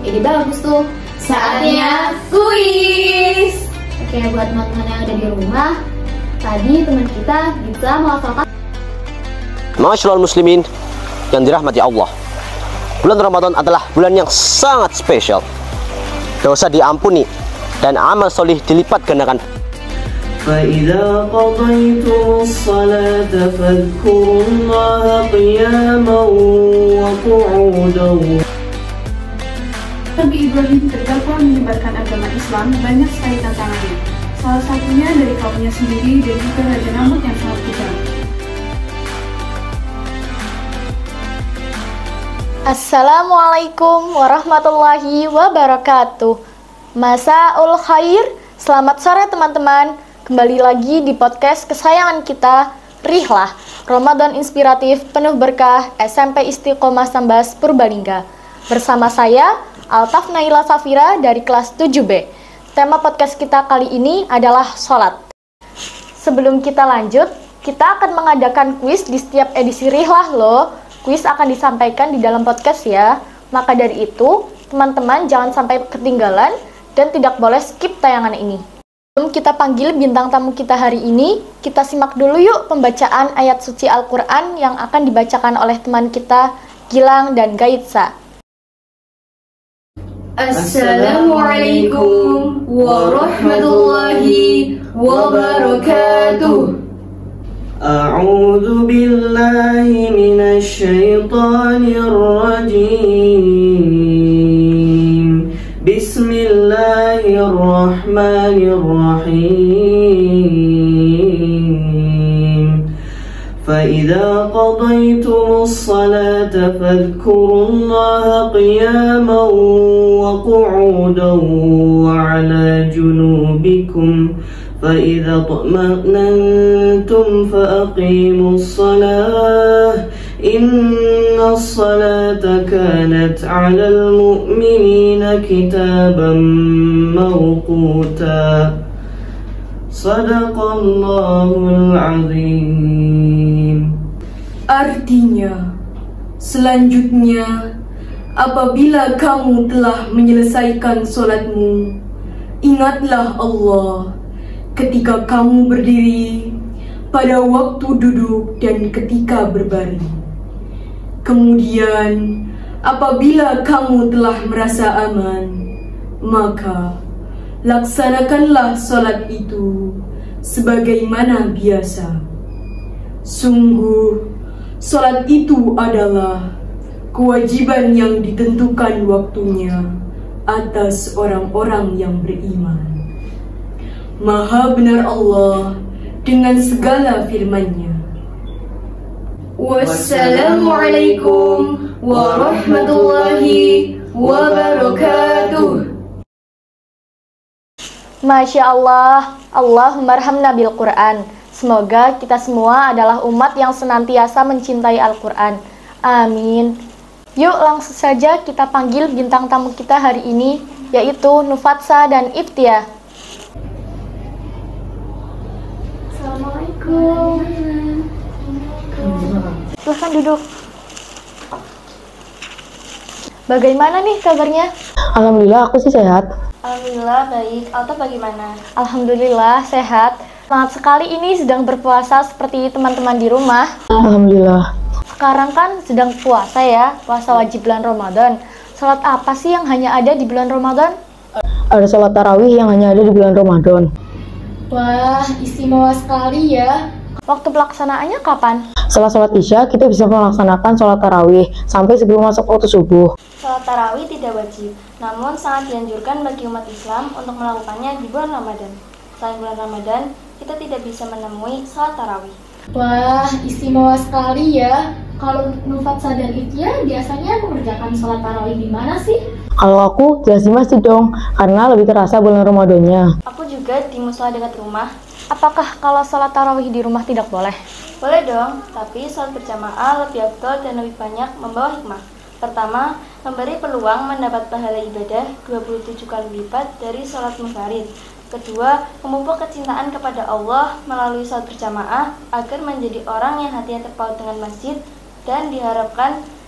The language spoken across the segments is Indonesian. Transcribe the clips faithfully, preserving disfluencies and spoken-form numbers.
Ide bagus tuh. Saatnya kuis. Oke, buat teman-teman yang ada di rumah, tadi teman kita bisa menghafalkan. Masyaallah muslimin yang dirahmati Allah. Bulan Ramadan adalah bulan yang sangat spesial. Dosa diampuni dan amal solih dilipat gandakan. فَإِذَا قَضَيْتُمُ الصَّلَاةَ فَاذْكُرُوا اللَّهَ قِيَامًا وَقُعُودًا. Nabi Ibrahim terdakwa menyebarkan agama Islam banyak sekali tantangannya. Salah satunya dari kaumnya sendiri dan juga raja Namrud yang sangat kejam. Assalamualaikum warahmatullahi wabarakatuh. Masaul khair, selamat sore teman-teman. Kembali lagi di podcast kesayangan kita, Rihlah, Ramadan Inspiratif Penuh Berkah S M P Istiqomah Sambas Purbalingga. Bersama saya, Altaf Naila Safira dari kelas tujuh B. Tema podcast kita kali ini adalah sholat. Sebelum kita lanjut, kita akan mengadakan kuis di setiap edisi Rihlah loh. Kuis akan disampaikan di dalam podcast ya. Maka dari itu, teman-teman jangan sampai ketinggalan dan tidak boleh skip tayangan ini. Sebelum kita panggil bintang tamu kita hari ini, kita simak dulu yuk pembacaan ayat suci Al-Quran yang akan dibacakan oleh teman kita, Gilang dan Gaitsa. Assalamualaikum warahmatullahi wabarakatuh. A'udzu billahi minasy syaithanir rajim. Bismillahirrahmanirrahim. فَإِذَا قَضَيْتُمُ الصَّلَاةَ فَاذْكُرُوا اللَّهَ قِيَامًا وَقُعُودًا وَعَلَى جُنُوبِكُمْ فَإِذَا اطْمَأْنَنْتُمْ فَأَقِيمُوا الصَّلَاةَ إِنَّ الصَّلَاةَ كَانَتْ عَلَى الْمُؤْمِنِينَ كِتَابًا مَوْقُوتًا. Sadaqallahul azim. Artinya, selanjutnya, apabila kamu telah menyelesaikan sholatmu, ingatlah Allah ketika kamu berdiri, pada waktu duduk dan ketika berbaring. Kemudian, apabila kamu telah merasa aman, maka laksanakanlah sholat itu sebagaimana biasa. Sungguh, sholat itu adalah kewajiban yang ditentukan waktunya atas orang-orang yang beriman. Maha benar Allah dengan segala firman-Nya. Wassalamualaikum warahmatullahi wabarakatuh. Masya Allah, Allahumma arhamna bil Quran. Semoga kita semua adalah umat yang senantiasa mencintai Al-Quran. Amin. Yuk langsung saja kita panggil bintang tamu kita hari ini, yaitu Nufatsa dan Iftia. Assalamualaikum. Silahkan duduk. Bagaimana nih kabarnya? Alhamdulillah aku sih sehat. Alhamdulillah baik. Alta bagaimana? Alhamdulillah sehat. Semangat sekali ini sedang berpuasa seperti teman-teman di rumah. Alhamdulillah. Sekarang kan sedang puasa ya, puasa wajib bulan Ramadan. Salat apa sih yang hanya ada di bulan Ramadan? Ada salat tarawih yang hanya ada di bulan Ramadan. Wah, istimewa sekali ya. Waktu pelaksanaannya kapan? Setelah sholat isya, kita bisa melaksanakan sholat tarawih sampai sebelum masuk waktu subuh. Salat tarawih tidak wajib, namun sangat dianjurkan bagi umat Islam untuk melakukannya di bulan Ramadan. Selain bulan Ramadan, kita tidak bisa menemui salat tarawih. Wah, istimewa sekali ya. Kalau Nufatsa dan Iftia biasanya mengerjakan sholat tarawih di mana sih? Kalau aku jelas di masjid dong, karena lebih terasa bulan Ramadannya. Aku juga di musola dekat rumah. Apakah kalau sholat tarawih di rumah tidak boleh? Boleh dong, tapi sholat berjamaah lebih afdal dan lebih banyak membawa hikmah. Pertama, memberi peluang mendapat pahala ibadah dua puluh tujuh kali lipat dari sholat munfarid. Kedua, memupuk kecintaan kepada Allah melalui sholat berjamaah agar menjadi orang yang hatinya terpaut dengan masjid dan diharapkan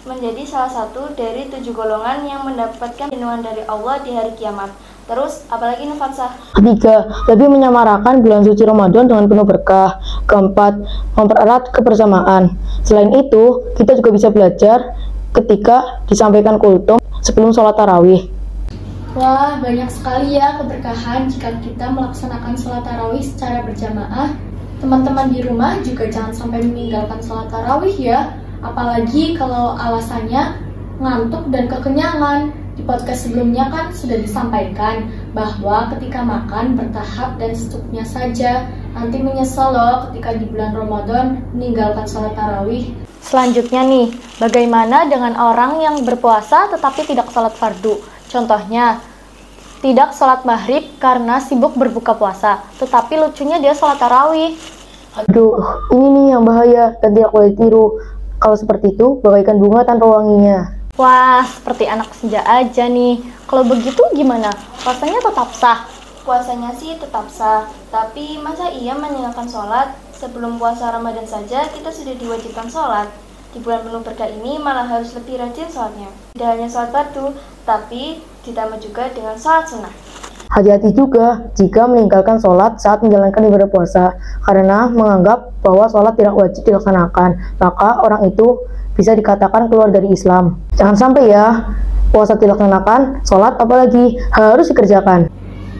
menjadi salah satu dari tujuh golongan yang mendapatkan lindungan dari Allah di hari kiamat. Terus, apalagi Nufatsah? Ketiga, lebih menyamarakan bulan suci Ramadan dengan penuh berkah. Keempat, mempererat kebersamaan. Selain itu, kita juga bisa belajar ketika disampaikan kultum sebelum sholat tarawih. Wah, banyak sekali ya keberkahan jika kita melaksanakan sholat tarawih secara berjamaah. Teman-teman di rumah juga jangan sampai meninggalkan sholat tarawih ya. Apalagi kalau alasannya ngantuk dan kekenyangan. Di podcast sebelumnya kan sudah disampaikan bahwa ketika makan bertahap dan secukupnya saja. Nanti menyesal loh ketika di bulan Ramadan meninggalkan sholat tarawih. Selanjutnya nih, bagaimana dengan orang yang berpuasa tetapi tidak sholat fardu? Contohnya, tidak sholat maghrib karena sibuk berbuka puasa, tetapi lucunya dia sholat tarawih. Aduh, ini nih yang bahaya dan tidak boleh tiru. Kalau seperti itu, bagaikan bunga tanpa wanginya. Wah, seperti anak senja aja nih. Kalau begitu gimana? Puasanya tetap sah? Puasanya sih tetap sah, tapi masa iya meninggalkan sholat? Sebelum puasa Ramadan saja kita sudah diwajibkan sholat. Di bulan penuh berkah ini malah harus lebih rajin sholatnya. Tidak hanya sholat fardu, tapi ditambah juga dengan sholat sunnah. Hati-hati juga jika meninggalkan sholat saat menjalankan ibadah puasa, karena menganggap bahwa sholat tidak wajib dilaksanakan, maka orang itu bisa dikatakan keluar dari Islam. Jangan sampai ya, puasa dilaksanakan, sholat apalagi harus dikerjakan.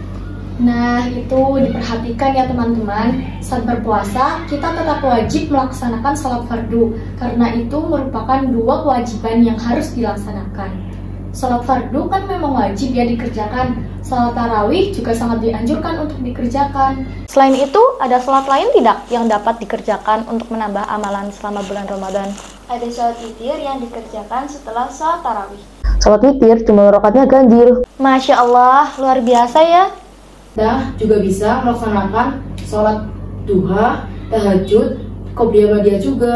Nah, itu diperhatikan ya teman-teman. Saat berpuasa, kita tetap wajib melaksanakan sholat fardu, karena itu merupakan dua kewajiban yang harus dilaksanakan. Sholat fardu kan memang wajib ya dikerjakan. Sholat tarawih juga sangat dianjurkan untuk dikerjakan. Selain itu, ada sholat lain tidak yang dapat dikerjakan untuk menambah amalan selama bulan Ramadan? Ada sholat witir yang dikerjakan setelah sholat tarawih. Sholat witir jumlah rakaatnya ganjil. Masya Allah, luar biasa ya. Kita juga bisa melaksanakan sholat duha, tahajud, qobliyah ba'diyah juga.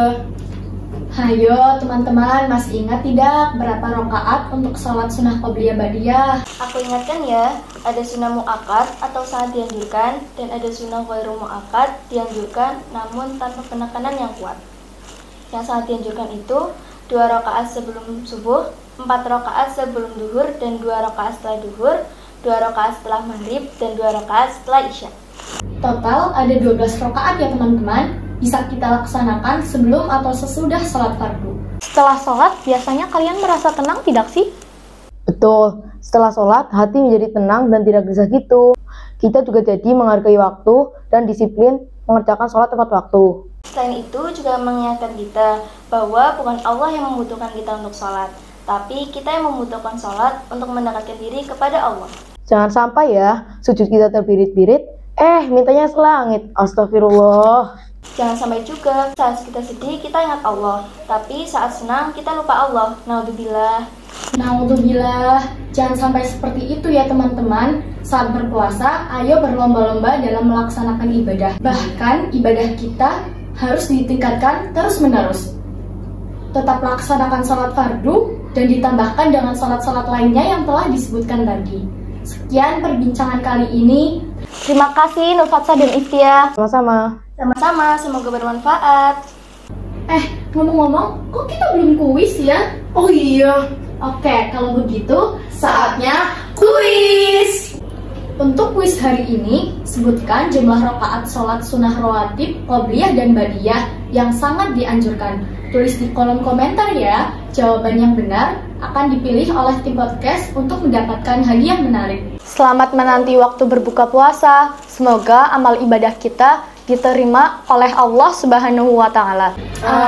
Hayo teman-teman, masih ingat tidak berapa rakaat untuk sholat sunnah qobliyah ba'diyah? Aku ingatkan ya, ada sunnah mu'akkad atau sangat dianjurkan, dan ada sunnah ghairu mu'akkad dianjurkan namun tanpa penekanan yang kuat. Yang sangat dianjurkan itu dua rakaat sebelum subuh, empat rakaat sebelum duhur, dan dua rakaat setelah duhur, dua rakaat setelah maghrib, dan dua rakaat setelah isya. Total ada dua belas rakaat ya teman-teman, bisa kita laksanakan sebelum atau sesudah sholat fardu. Setelah sholat, biasanya kalian merasa tenang tidak sih? Betul, setelah sholat hati menjadi tenang dan tidak gelisah gitu. Kita juga jadi menghargai waktu dan disiplin mengerjakan sholat tepat waktu. Selain itu juga mengingatkan kita bahwa bukan Allah yang membutuhkan kita untuk sholat, tapi kita yang membutuhkan sholat untuk mendekatkan diri kepada Allah. Jangan sampai ya, sujud kita terbirit-birit, eh mintanya selangit, astagfirullah. Jangan sampai juga saat kita sedih kita ingat Allah, tapi saat senang kita lupa Allah. Naudzubillah. Naudzubillah. Jangan sampai seperti itu ya teman-teman. Saat berpuasa, ayo berlomba-lomba dalam melaksanakan ibadah. Bahkan ibadah kita harus ditingkatkan terus-menerus. Tetap laksanakan sholat fardu dan ditambahkan dengan sholat-sholat lainnya yang telah disebutkan tadi. Sekian perbincangan kali ini. Terima kasih Nufatsah dan Iftia. Sama-sama. Sama-sama, semoga bermanfaat. Eh, ngomong-ngomong, kok kita belum kuis ya? Oh iya. Oke, kalau begitu saatnya kuis. Untuk kuis hari ini, sebutkan jumlah rakaat sholat sunnah rawatib, qobliyah, dan ba'diyah yang sangat dianjurkan. Tulis di kolom komentar ya. Jawaban yang benar akan dipilih oleh tim podcast untuk mendapatkan hadiah menarik. Selamat menanti waktu berbuka puasa. Semoga amal ibadah kita diterima oleh Allah Subhanahu wa Ta'ala.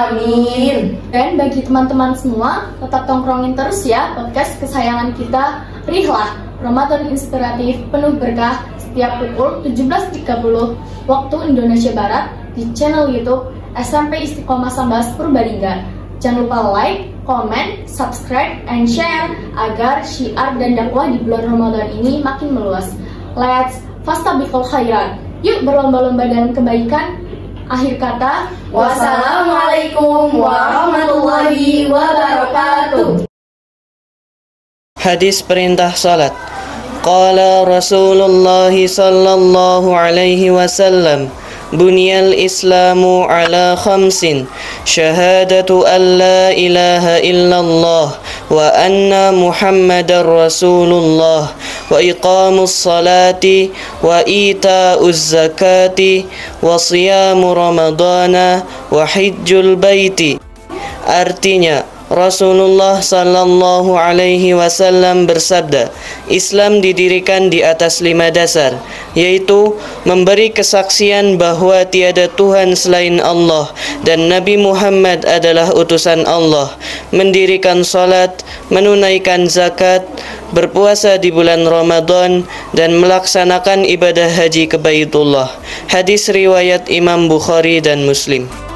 Amin. Dan bagi teman-teman semua, tetap tongkrongin terus ya podcast kesayangan kita, Rihlah, Ramadan inspiratif penuh berkah, setiap pukul tujuh belas tiga puluh waktu Indonesia Barat di channel YouTube S M P Istiqomah Sambas Purbalingga. Jangan lupa like, comment, subscribe, and share agar syiar dan dakwah di bulan Ramadan ini makin meluas. Let's fastabiqul khairat. Yuk berlomba-lomba dalam kebaikan. Akhir kata, Wassalamualaikum warahmatullahi wabarakatuh. Hadis perintah salat. Qala Rasulullah sallallahu alaihi wasallam, Bunyal Islamu ala khamsin, syahadatu an la ilaha illallah wa anna muhammadar rasulullah wa iqamus salati wa ita'uz zakati wa siyamu ramadana wa hijjul baiti. Artinya, Rasulullah Sallallahu Alaihi Wasallam bersabda, Islam didirikan di atas lima dasar, yaitu memberi kesaksian bahwa tiada Tuhan selain Allah dan Nabi Muhammad adalah utusan Allah, mendirikan salat, menunaikan zakat, berpuasa di bulan Ramadan, dan melaksanakan ibadah haji ke Baitullah. Hadis riwayat Imam Bukhari dan Muslim.